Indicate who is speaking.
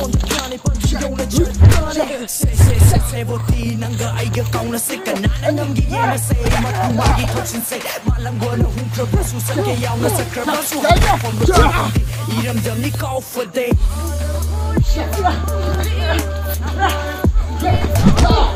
Speaker 1: 손편에 번지고는 줄거네 세세세세보디 난가 아이가 까우나쓸까 나는 넘기에나 세이 맛구마기 터친 세 말랑거는 훔쳐봐 수상게 야우나 사크라바 수하고 본거 잡은디 이름점 니 고프데